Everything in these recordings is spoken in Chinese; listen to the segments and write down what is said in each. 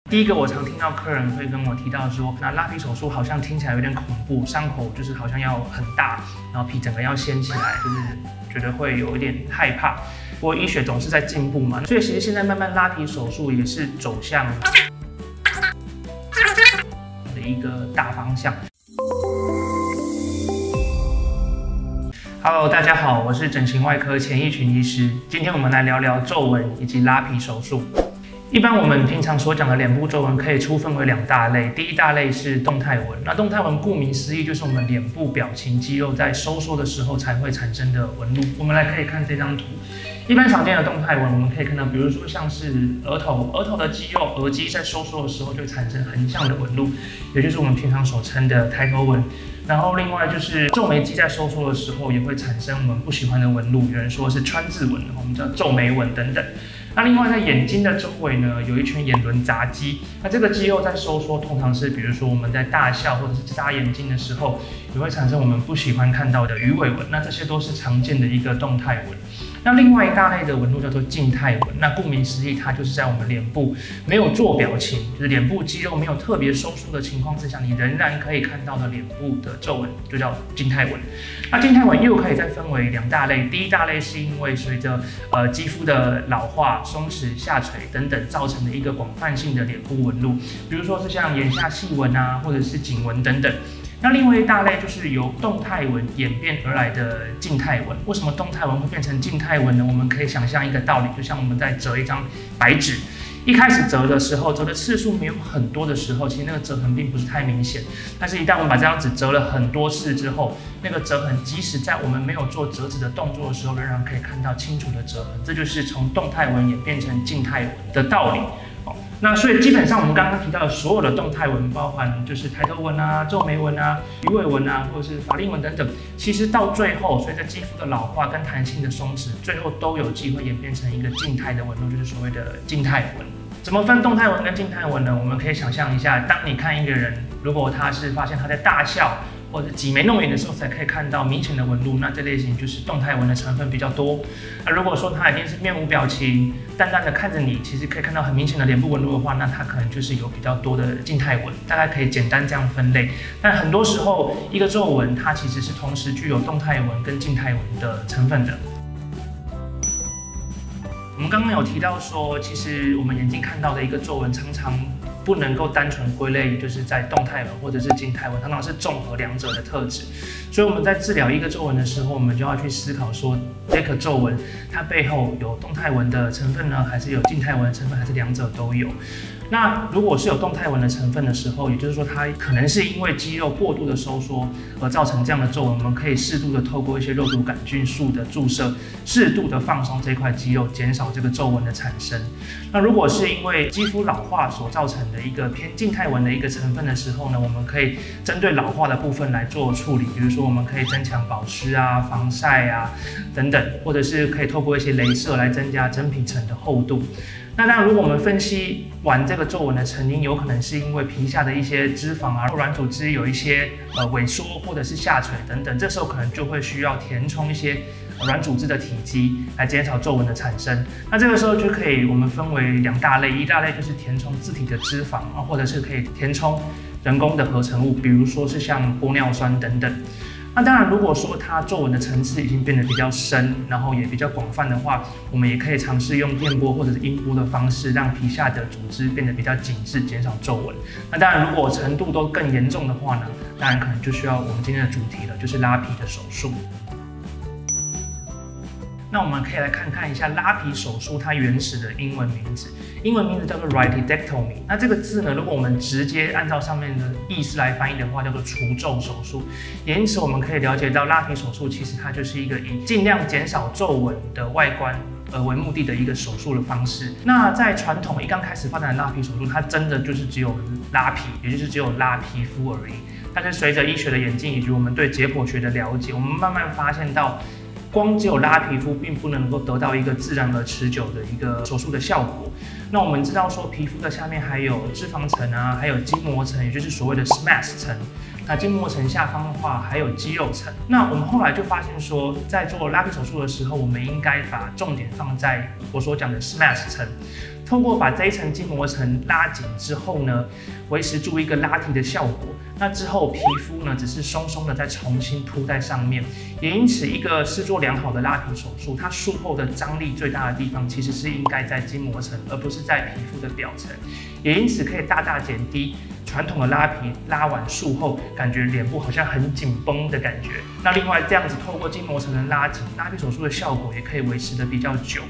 第一个，我常听到客人会跟我提到说，那拉皮手术好像听起来有点恐怖，伤口就是好像要很大，然后皮整个要掀起来，就是觉得会有一点害怕。不过医学总是在进步嘛，所以其实现在慢慢拉皮手术也是走向的一个大方向。Hello， 大家好，我是整形外科钱义群医师。今天我们来聊聊皱纹以及拉皮手术。一般我们平常所讲的脸部皱纹可以粗分为2大类，第一大类是动态纹。那动态纹顾名思义就是我们脸部表情肌肉在收缩的时候才会产生的纹路。我们来可以看这张图，一般常见的动态纹，我们可以看到，比如说像是额头的肌肉，额肌在收缩的时候就会产生横向的纹路，也就是我们平常所称的抬头纹。然后另外就是皱眉肌在收缩的时候也会产生我们不喜欢的纹路，有人说是川字纹，我们叫皱眉纹等等。那另外在眼睛的周围呢，有一圈眼轮匝肌，那这个肌肉在收缩，通常是比如说我们在大笑或者是眨眼睛的时候，也会产生我们不喜欢看到的鱼尾纹，那这些都是常见的一个动态纹。那另外一大类的纹路叫做静态纹，那顾名思义，它就是在我们脸部没有做表情，就是脸部肌肉没有特别收缩的情况之下，你仍然可以看到的脸部的皱纹，就叫静态纹。那静态纹又可以再分为2大类，第一大类是因为随着肌肤的老化、松弛、下垂等等造成的一个广泛性的脸部纹路，比如说是像眼下细纹啊，或者是颈纹等等。那另外一大类就是由动态纹演变而来的静态纹。为什么动态纹会变成静态纹呢？我们可以想象一个道理，就像我们在折一张白纸，一开始折的时候，折的次数没有很多的时候，其实那个折痕并不是太明显。但是，一旦我们把这张纸折了很多次之后，那个折痕即使在我们没有做折纸的动作的时候，仍然可以看到清楚的折痕。这就是从动态纹演变成静态纹的道理。那所以基本上我们刚刚提到的所有的动态纹，包含就是抬头纹啊、皱眉纹啊、鱼尾纹啊，或者是法令纹等等，其实到最后随着肌肤的老化跟弹性的松弛，最后都有机会演变成一个静态的纹路，就是所谓的静态纹。怎么分动态纹跟静态纹呢？我们可以想象一下，当你看一个人，如果他是发现他在大笑或者挤眉弄眼的时候才可以看到明显的纹路，那这类型就是动态纹的成分比较多。那如果说他已经是面无表情，淡淡的看着你，其实可以看到很明显的脸部纹路的话，那他可能就是有比较多的静态纹，大概可以简单这样分类。但很多时候，一个皱纹它其实是同时具有动态纹跟静态纹的成分的。我们刚刚有提到说，其实我们眼睛看到的一个皱纹常常不能够单纯归类，就是在动态纹或者是静态纹，常常是综合2者的特质。所以我们在治疗一个皱纹的时候，我们就要去思考说，这颗皱纹它背后有动态纹的成分呢，还是有静态纹的成分，还是2者都有？那如果是有动态纹的成分的时候，也就是说它可能是因为肌肉过度的收缩而造成这样的皱纹，我们可以适度的透过一些肉毒杆菌素的注射，适度的放松这块肌肉，减少这个皱纹的产生。那如果是因为肌肤老化所造成的一个偏静态纹的一个成分的时候呢，我们可以针对老化的部分来做处理，比如说我们可以增强保湿啊、防晒啊等等，或者是可以透过一些雷射来增加真皮层的厚度。那当然，如果我们分析完这个皱纹的成因，有可能是因为皮下的一些脂肪啊、软组织有一些萎缩或者是下垂等等，这时候可能就会需要填充一些软组织的体积来减少皱纹的产生。那这个时候就可以我们分为2大类，一大类就是填充自体的脂肪啊，或者是可以填充人工的合成物，比如说是像玻尿酸等等。那当然，如果说它皱纹的层次已经变得比较深，然后也比较广泛的话，我们也可以尝试用电波或者是音波的方式，让皮下的组织变得比较紧致，减少皱纹。那当然，如果程度都更严重的话呢，当然可能就需要我们今天的主题了，就是拉皮的手术。那我们可以来看一下拉皮手术它原始的英文名字，英文名字叫做 rhytidectomy。那这个字呢，如果我们直接按照上面的意思来翻译的话，叫做除皱手术。也因此，我们可以了解到拉皮手术其实它就是一个以尽量减少皱纹的外观为目的的一个手术的方式。那在传统一刚开始发展的拉皮手术，它真的就是只有拉皮，也就是只有拉皮肤而已。但是随着医学的演进以及我们对解剖学的了解，我们慢慢发现到，光只有拉皮肤并不能够得到一个自然而持久的一个手术的效果。那我们知道说，皮肤的下面还有脂肪层啊，还有筋膜层，也就是所谓的 SMAS 层。 那筋膜层下方的话还有肌肉层。那我们后来就发现说，在做拉皮手术的时候，我们应该把重点放在我所讲的 SMAS 层。通过把这一层筋膜层拉紧之后呢，维持住一个拉提的效果。那之后皮肤呢，只是松松的再重新铺在上面。也因此，一个施作良好的拉皮手术，它术后的张力最大的地方其实是应该在筋膜层，而不是在皮肤的表层。也因此可以大大减低传统的拉皮拉完术后，感觉脸部好像很紧绷的感觉。那另外这样子透过筋膜层的拉紧，拉皮手术的效果也可以维持的比较久。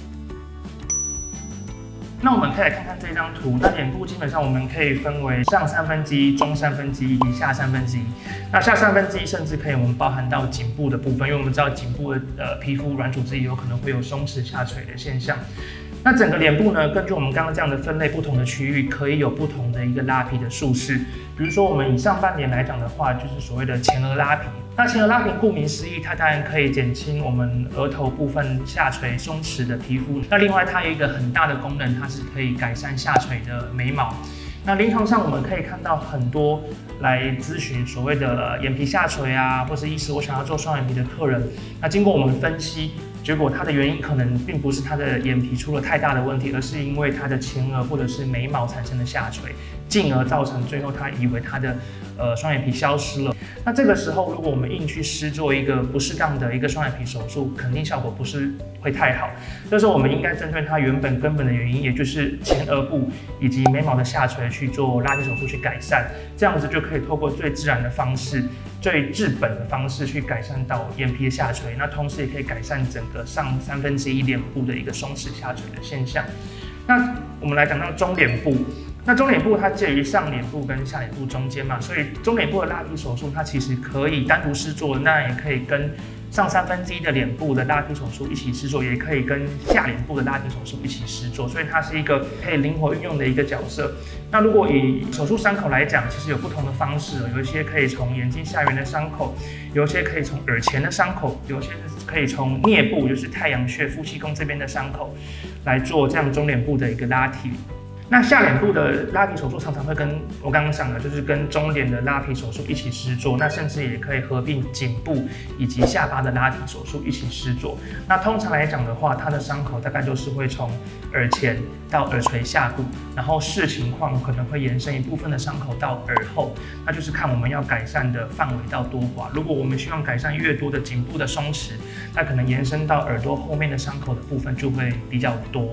那我们可以来看看这张图。那脸部基本上我们可以分为上1/3、中1/3以及下1/3。那下1/3甚至可以我们包含到颈部的部分，因为我们知道颈部的皮肤软组织也有可能会有松弛下垂的现象。那整个脸部呢，根据我们刚刚这样的分类，不同的区域可以有不同的一个拉皮的术式。比如说我们以上半脸来讲的话，就是所谓的前额拉皮。那前额拉皮顾名思义，它当然可以减轻我们额头部分下垂松弛的皮肤。那另外它有一个很大的功能，它是可以改善下垂的眉毛。那临床上我们可以看到很多来咨询所谓的眼皮下垂啊，或是医师我想要做双眼皮的客人，那经过我们分析，结果它的原因可能并不是他的眼皮出了太大的问题，而是因为他的前额或者是眉毛产生的下垂，进而造成最后他以为他的双眼皮消失了。那这个时候，如果我们硬去施做一个不适当的一个双眼皮手术，肯定效果不是会太好。这时候我们应该针对它原本根本的原因，也就是前额部以及眉毛的下垂去做拉皮手术去改善，这样子就可以透过最自然的方式、最治本的方式去改善到眼皮的下垂。那同时也可以改善整个上1/3脸部的一个松弛下垂的现象。那我们来讲到中脸部。那中脸部它介于上脸部跟下脸部中间嘛，所以中脸部的拉皮手术它其实可以单独施作，那也可以跟上1/3的脸部的拉皮手术一起施作，也可以跟下脸部的拉皮手术一起施作，所以它是一个可以灵活运用的一个角色。那如果以手术伤口来讲，其实有不同的方式，有一些可以从眼睛下缘的伤口，有一些可以从耳前的伤口，有一些可以从颞部，就是太阳穴、夫妻宫这边的伤口来做这样中脸部的一个拉提。那下脸部的拉皮手术常常会跟我刚刚讲的，就是跟中脸的拉皮手术一起施作，那甚至也可以合并颈部以及下巴的拉提手术一起施作。那通常来讲的话，它的伤口大概就是会从耳前到耳垂下部，然后视情况可能会延伸一部分的伤口到耳后，那就是看我们要改善的范围到多寡。如果我们希望改善越多的颈部的松弛，那可能延伸到耳朵后面的伤口的部分就会比较多。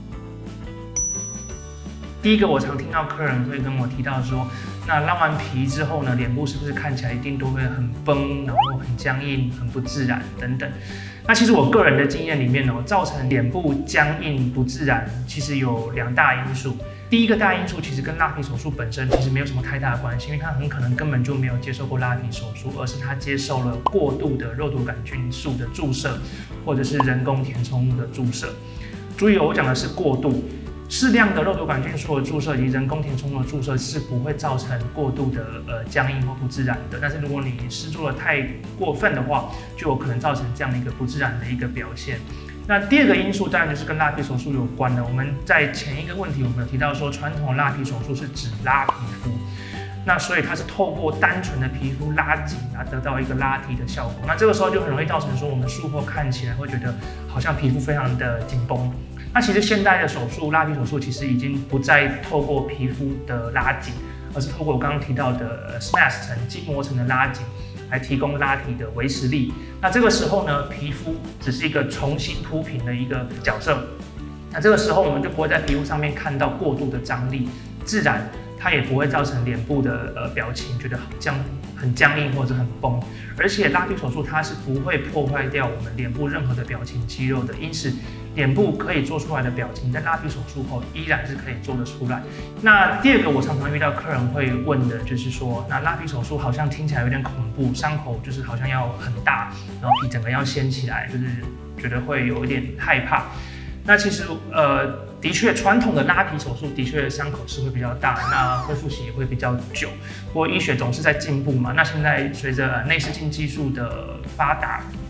第一个，我常听到客人会跟我提到说，那拉完皮之后呢，脸部是不是看起来一定都会很崩，然后很僵硬、很不自然等等？那其实我个人的经验里面呢，造成脸部僵硬不自然，其实有2大因素。第一个大因素其实跟拉皮手术本身其实没有什么太大的关系，因为他很可能根本就没有接受过拉皮手术，而是他接受了过度的肉毒杆菌素的注射，或者是人工填充物的注射。注意，我讲的是过度。适量的肉毒杆菌素的注射以及人工填充物的注射是不会造成过度的僵硬或不自然的，但是如果你施作的太过分的话，就有可能造成这样的一个不自然的一个表现。那第二个因素当然就是跟拉皮手术有关的。我们在前一个问题我们有提到说，传统的拉皮手术是只拉皮肤，那所以它是透过单纯的皮肤拉紧啊，得到一个拉提的效果。那这个时候就很容易造成说，我们术后看起来会觉得好像皮肤非常的紧绷。那其实现代的手术，拉皮手术其实已经不再透过皮肤的拉紧，而是透过我刚刚提到的 SMAS 层筋膜层的拉紧，来提供拉提的维持力。那这个时候呢，皮肤只是一个重新铺平的一个角色。那这个时候我们就不会在皮肤上面看到过度的张力，自然它也不会造成脸部的表情觉得很僵硬或者很崩。而且拉皮手术它是不会破坏掉我们脸部任何的表情肌肉的，因此脸部可以做出来的表情，在拉皮手术后依然是可以做得出来。那第二个，我常常遇到客人会问的就是说，那拉皮手术好像听起来有点恐怖，伤口就是好像要很大，然后皮整个要掀起来，就是觉得会有一点害怕。那其实的确，传统的拉皮手术的确伤口是会比较大，那恢复期也会比较久。不过医学总是在进步嘛，那现在随着内视镜技术的发达，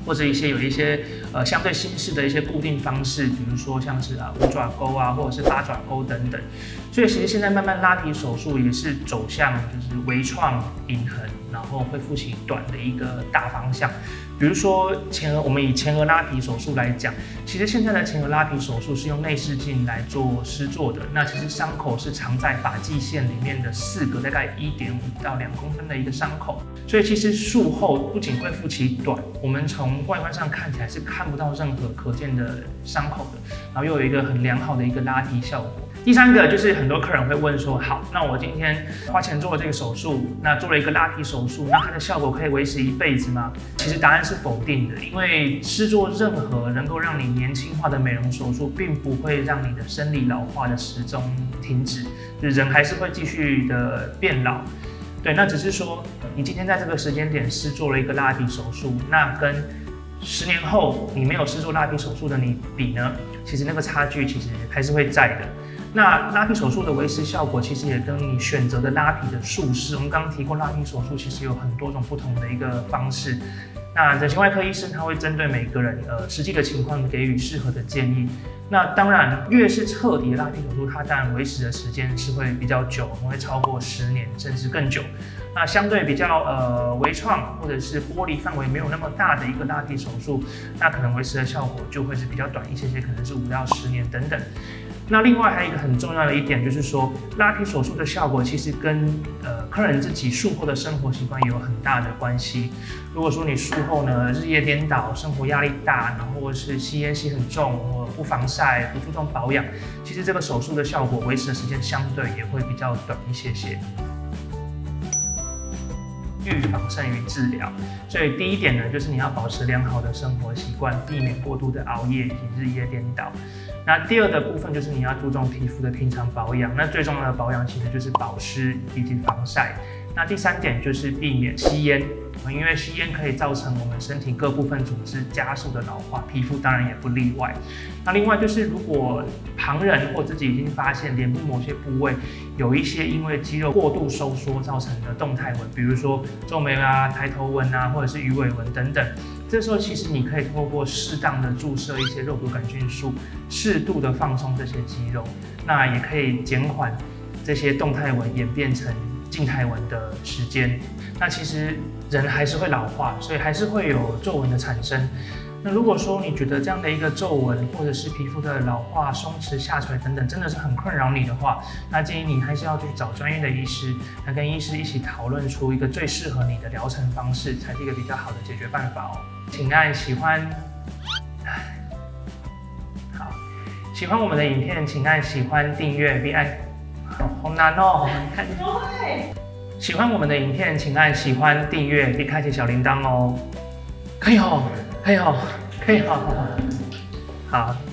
或者有一些相对新式的一些固定方式，比如说像是五爪钩啊，或者是八爪钩等等。所以其实现在慢慢拉皮手术也是走向就是微创、隐痕，然后恢复期短的一个大方向。比如说我们以前额拉皮手术来讲，其实现在的前额拉皮手术是用内视镜来做施作的。那其实伤口是藏在发际线里面的4个大概1.5到2公分的一个伤口，所以其实术后不仅恢复期短，我们从外观上看起来是看不到任何可见的伤口的，然后又有一个很良好的一个拉皮效果。第三个就是很多客人会问说，好，那我今天花钱做了这个手术，那做了一个拉皮手术，那它的效果可以维持一辈子吗？其实答案是否定的，因为施做任何能够让你年轻化的美容手术，并不会让你的生理老化的时钟停止，就是人还是会继续的变老。对，那只是说你今天在这个时间点施做了一个拉皮手术，那跟10年后你没有施做拉皮手术的你比呢？其实那个差距其实还是会在的。那拉皮手术的维持效果，其实也跟你选择的拉皮的术式，我们刚刚提过，拉皮手术其实有很多种不同的一个方式。那整形外科医生他会针对每个人实际的情况给予适合的建议。那当然，越是彻底的拉皮手术，它当然维持的时间是会比较久，会超过10年甚至更久。那相对比较微创或者是剥离范围没有那么大的一个拉皮手术，那可能维持的效果就会是比较短一些，可能是5到10年等等。那另外还有一个很重要的一点，就是说拉皮手术的效果其实跟客人自己术后的生活习惯也有很大的关系。如果说你术后呢日夜颠倒，生活压力大，然后或是吸烟吸很重，或不防晒，不注重保养，其实这个手术的效果维持的时间相对也会比较短一些。预防胜于治疗，所以第一点呢，就是你要保持良好的生活习惯，避免过度的熬夜以及日夜颠倒。那第二的部分就是你要注重皮肤的平常保养，那最重要的保养其实就是保湿以及防晒。那第3点就是避免吸烟，因为吸烟可以造成我们身体各部分组织加速的老化，皮肤当然也不例外。那另外就是如果旁人或自己已经发现脸部某些部位有一些因为肌肉过度收缩造成的动态纹，比如说皱眉啊、抬头纹啊，或者是鱼尾纹等等，这时候其实你可以透过适当的注射一些肉毒杆菌素，适度的放松这些肌肉，那也可以减缓这些动态纹演变成静态纹的时间。那其实人还是会老化，所以还是会有皱纹的产生。那如果说你觉得这样的一个皱纹或者是皮肤的老化、松弛、下垂等等真的是很困扰你的话，那建议你还是要去找专业的医师，来跟医师一起讨论出一个最适合你的疗程方式，才是一个比较好的解决办法哦。请按喜欢，好，喜欢我们的影片，请按喜欢、订阅并按，好难哦，看不会。喜欢我们的影片，请按喜欢、订阅并开启小铃铛哦。可以哦，可以哦，可以哦，好。